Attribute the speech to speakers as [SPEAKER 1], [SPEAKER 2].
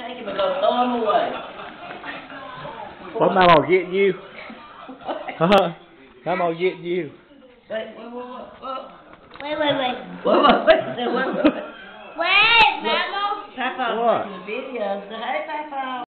[SPEAKER 1] take him and go throw him away.
[SPEAKER 2] What Mama getting you? Huh? Mama getting you?
[SPEAKER 1] Wait.
[SPEAKER 3] Wait.
[SPEAKER 1] Wait.
[SPEAKER 3] Wait, Mama.
[SPEAKER 1] Papa's
[SPEAKER 2] What?
[SPEAKER 1] watching the videos. Hey, Papa.